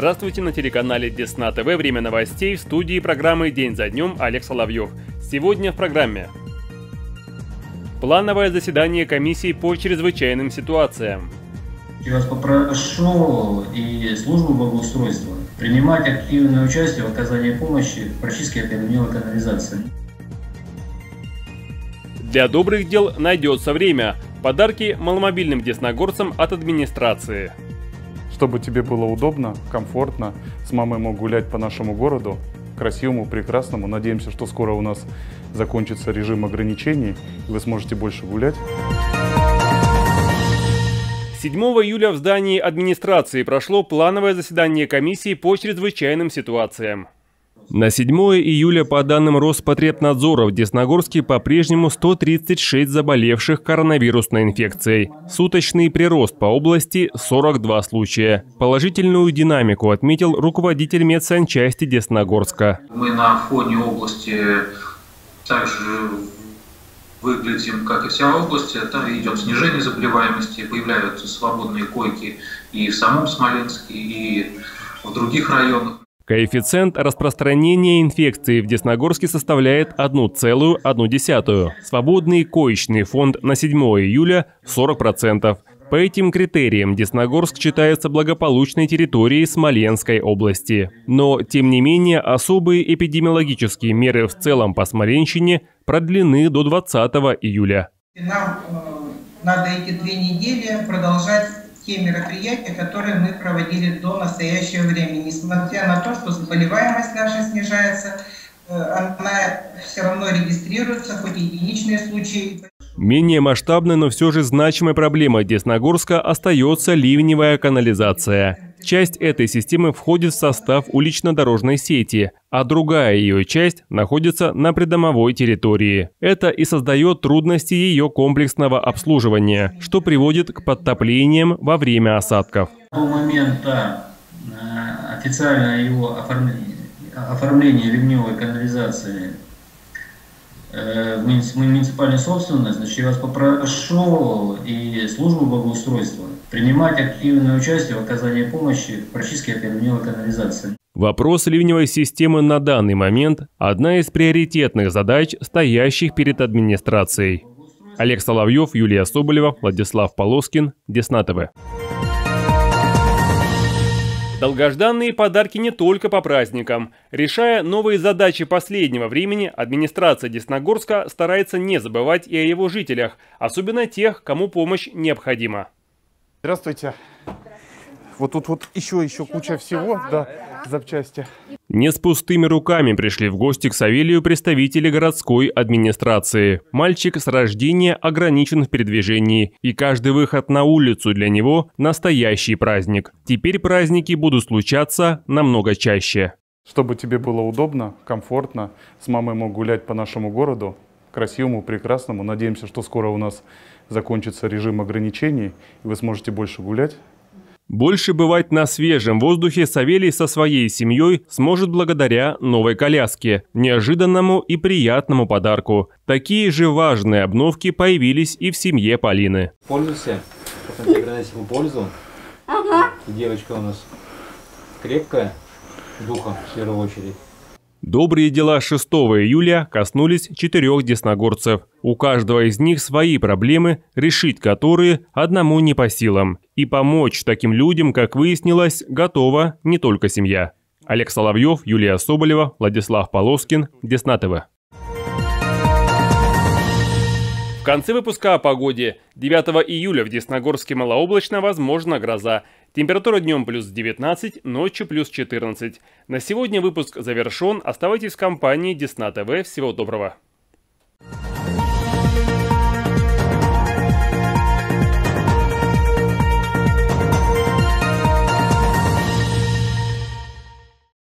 Здравствуйте, на телеканале Десна ТВ. Время новостей, в студии программы «День за днем» Олег Соловьев. Сегодня в программе. Плановое заседание комиссии по чрезвычайным ситуациям. Я вас попрошу и службу благоустройства принимать активное участие в оказании помощи в практически окаменелой канализации. Для добрых дел найдется время. Подарки маломобильным десногорцам от администрации. Чтобы тебе было удобно, комфортно, с мамой мог гулять по нашему городу, красивому, прекрасному. Надеемся, что скоро у нас закончится режим ограничений, и вы сможете больше гулять. 7 июля в здании администрации прошло плановое заседание комиссии по чрезвычайным ситуациям. На 7 июля, по данным Роспотребнадзора, в Десногорске по-прежнему 136 заболевших коронавирусной инфекцией. Суточный прирост по области – 42 случая. Положительную динамику отметил руководитель медсанчасти Десногорска. Мы на фоне области также выглядим, как и вся область. Там идет снижение заболеваемости, появляются свободные койки и в самом Смоленске, и в других районах. Коэффициент распространения инфекции в Десногорске составляет 1,1. Свободный коечный фонд на 7 июля – 40%. По этим критериям Десногорск считается благополучной территорией Смоленской области. Но, тем не менее, особые эпидемиологические меры в целом по Смоленщине продлены до 20 июля. Нам надо эти 2 недели продолжать те мероприятия, которые мы проводили до настоящего времени. Несмотря на то, что заболеваемость наша снижается, она все равно регистрируется, хоть и единичные случаи. Менее масштабной, но все же значимой проблемой Десногорска остается ливневая канализация. Часть этой системы входит в состав улично-дорожной сети, а другая ее часть находится на придомовой территории. Это и создает трудности ее комплексного обслуживания, что приводит к подтоплениям во время осадков. До момента официального его оформления ливневой канализации в муниципальную собственность, значит, я вас попрошу и службу благоустройства принимать активное участие в оказании помощи в практически окаменелой канализации. Вопрос ливневой системы на данный момент – одна из приоритетных задач, стоящих перед администрацией. Олег Соловьев, Юлия Соболева, Владислав Полоскин, Десна ТВ. Долгожданные подарки не только по праздникам. Решая новые задачи последнего времени, администрация Десногорска старается не забывать и о его жителях, особенно тех, кому помощь необходима. Здравствуйте. Вот тут еще куча всего, да, запчасти. Не с пустыми руками пришли в гости к Савелию представители городской администрации. Мальчик с рождения ограничен в передвижении, и каждый выход на улицу для него – настоящий праздник. Теперь праздники будут случаться намного чаще. Чтобы тебе было удобно, комфортно, с мамой мог гулять по нашему городу, красивому, прекрасному. Надеемся, что скоро у нас закончится режим ограничений, и вы сможете больше гулять. Больше бывать на свежем воздухе Савелий со своей семьей сможет благодаря новой коляске, неожиданному и приятному подарку. Такие же важные обновки появились и в семье Полины. Пользуйся, потом тебе приносим пользу. Ага. Девочка у нас крепкая, духом в первую очередь. Добрые дела 6 июля коснулись 4 десногорцев. У каждого из них свои проблемы, решить которые одному не по силам. И помочь таким людям, как выяснилось, готова не только семья. Олег Соловьев, Юлия Соболева, Владислав Полоскин, Десна ТВ. В конце выпуска о погоде. 9 июля в Десногорске малооблачно, возможна гроза. Температура днем плюс 19, ночью плюс 14. На сегодня выпуск завершен. Оставайтесь в компании Десна ТВ. Всего доброго.